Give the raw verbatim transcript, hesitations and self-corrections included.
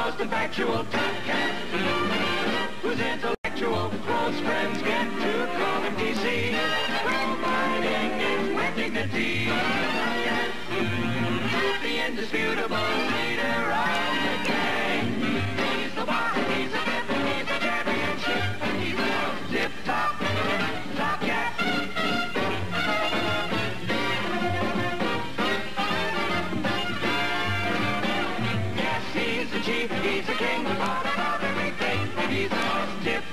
most infatual top cat, whose intellectual close friends get to call him D C, providing it with dignity. The indisputable leader of the gang. He's the boss, he's a pimp, he's a championship, he's the most tip-top top cat. Yes, he's the chief, he's the king, the father of everything. He's the most tip